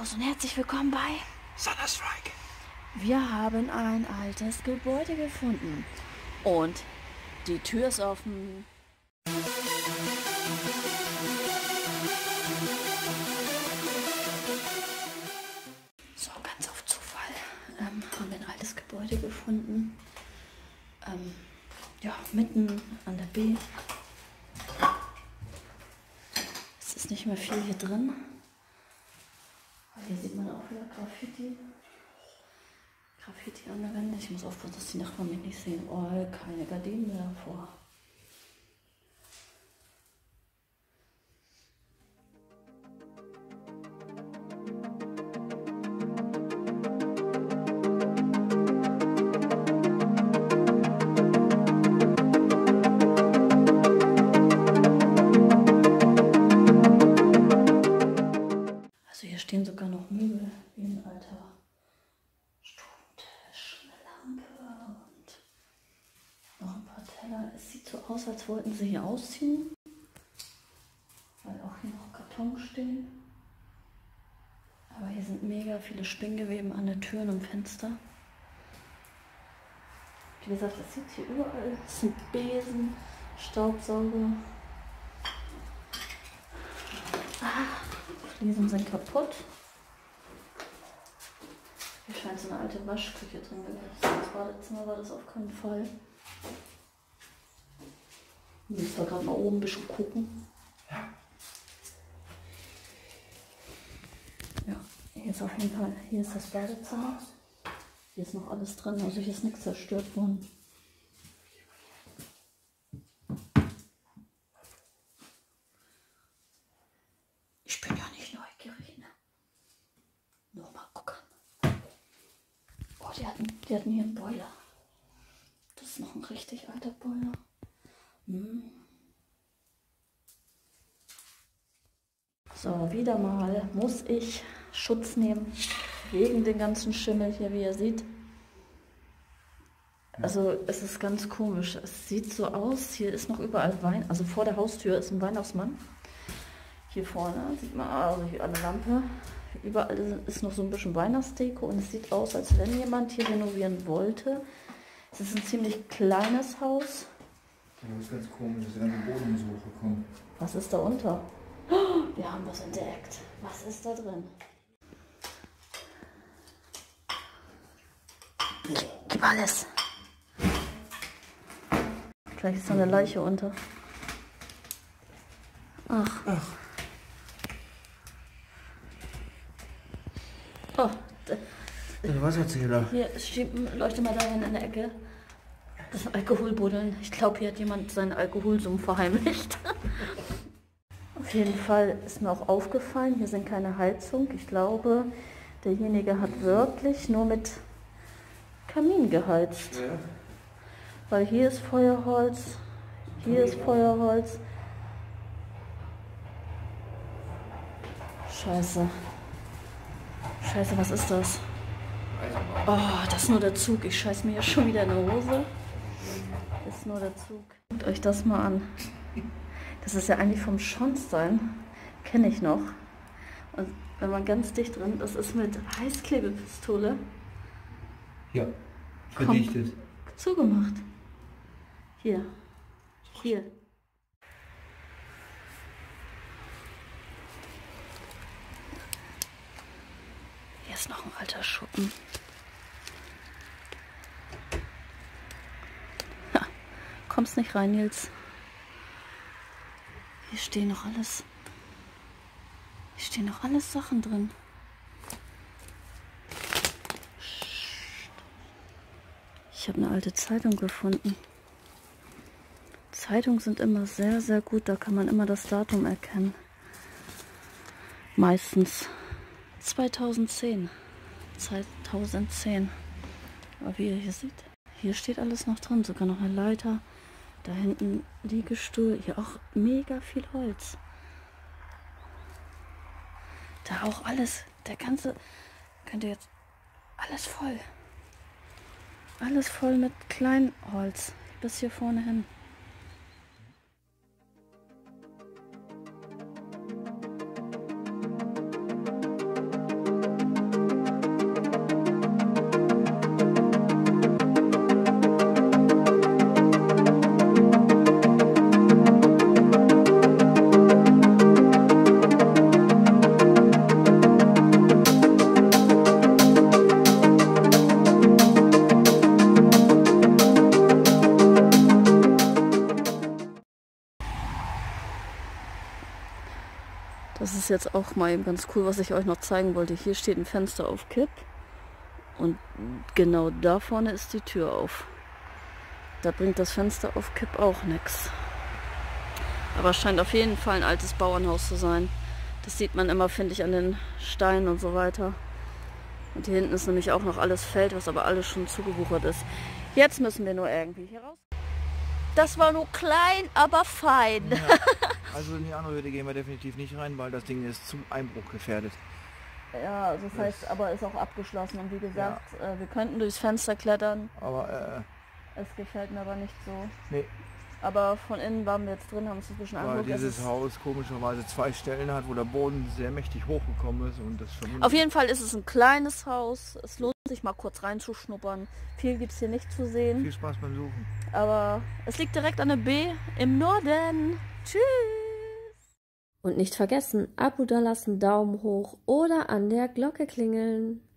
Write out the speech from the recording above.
Servus und herzlich willkommen bei Thunderstrike. Wir haben ein altes Gebäude gefunden und die Tür ist offen. So, ganz auf Zufall haben wir ein altes Gebäude gefunden. Ja, mitten an der B. Es ist nicht mehr viel hier drin. Hier sieht man auch wieder Graffiti. Graffiti an der Wand. Ich muss aufpassen, dass die Nachbarn mich nicht sehen. Oh, keine Gardinen mehr davor. Also hier stehen sogar noch Möbel, wie ein alter Stromtisch, eine Lampe und noch ein paar Teller. Es sieht so aus, als wollten sie hier ausziehen, weil auch hier noch Kartons stehen. Aber hier sind mega viele Spinngeweben an den Türen und Fenster. Wie gesagt, es sieht hier überall. Es sind Besen, Staubsauger. Fliesen sind kaputt. Hier scheint so eine alte Waschküche drin gewesen. Das Badezimmer war das auf keinen Fall. Ich muss da gerade mal oben ein bisschen gucken. Ja, hier ist auf jeden Fall, hier ist das Badezimmer. Hier ist noch alles drin, also hier ist nichts zerstört worden. Ich bin ja nicht neugierig, ne? Nur mal gucken. Oh, die hatten hier einen Boiler. Das ist noch ein richtig alter Boiler. So, wieder mal muss ich Schutz nehmen. Wegen den ganzen Schimmel hier, wie ihr seht. Also es ist ganz komisch. Es sieht so aus, hier ist noch überall Wein. Also vor der Haustür ist ein Weihnachtsmann. Hier vorne sieht man, also hier eine Lampe. Überall ist noch so ein bisschen Weihnachtsdeko und es sieht aus, als wenn jemand hier renovieren wollte. Es ist ein ziemlich kleines Haus. Das ist ganz komisch, dass der ganze Boden so hochgekommen. Was ist da unter? Oh, wir haben was entdeckt. Was ist da drin? Gib alles. Vielleicht ist da eine Leiche unter. Ach. Oh, Der Wasserzähler. hier leuchte mal dahin in der Ecke. Das sind Alkoholbuddeln. Ich glaube, hier hat jemand seinen Alkoholsumpf verheimlicht. Auf jeden Fall ist mir auch aufgefallen, hier sind keine Heizung. Ich glaube, derjenige hat wirklich nur mit Kamin geheizt. Ja. Weil hier ist Feuerholz, hier ist Feuerholz. Scheiße. Scheiße, was ist das? Oh, das ist nur der Zug. Ich scheiß mir hier schon wieder in die Hose. Das ist nur der Zug. Guckt euch das mal an. Das ist ja eigentlich vom Schornstein. Kenne ich noch. Und wenn man ganz dicht drin, das ist mit Heißklebepistole. Ja, verdichtet. Zugemacht. Hier. Hier. Hier ist noch ein alter Schuppen. Ha, kommst nicht rein, Nils. Hier stehen noch alles. Hier stehen noch alles Sachen drin. Ich habe eine alte Zeitung gefunden. Zeitungen sind immer sehr, sehr gut. Da kann man immer das Datum erkennen. Meistens 2010. 2010. Aber wie ihr hier seht, hier steht alles noch drin. Sogar noch eine Leiter. Da hinten Liegestuhl. Hier auch mega viel Holz. Da auch alles. Der ganze... Könnt ihr jetzt... Alles voll. Alles voll mit Kleinholz. Bis hier vorne hin. ist jetzt auch mal eben ganz cool, was ich euch noch zeigen wollte. Hier steht ein Fenster auf Kipp und genau da vorne ist die Tür auf. Da bringt das Fenster auf Kipp auch nichts. Aber es scheint auf jeden Fall ein altes Bauernhaus zu sein. Das sieht man immer, finde ich, an den Steinen und so weiter. Und hier hinten ist nämlich auch noch alles Feld, was aber alles schon zugewuchert ist. Jetzt müssen wir nur irgendwie hier raus. Das war nur klein, aber fein. Ja. Also in die andere Hütte gehen wir definitiv nicht rein, weil das Ding ist zu Einbruch gefährdet. Ja, also das heißt, aber ist auch abgeschlossen. Und wie gesagt, wir könnten durchs Fenster klettern. Aber es gefällt mir aber nicht so. nee. Aber von innen waren wir jetzt drin, haben uns ein bisschen angeguckt. Weil dieses Haus komischerweise 2 Stellen hat, wo der Boden sehr mächtig hochgekommen ist. Und das auf jeden Fall ist es ein kleines Haus. Es lohnt sich mal kurz reinzuschnuppern. Viel gibt es hier nicht zu sehen. Viel Spaß beim Suchen. Aber es liegt direkt an der B im Norden. Tschüss! Und nicht vergessen, Abo dalassen, Daumen hoch oder an der Glocke klingeln.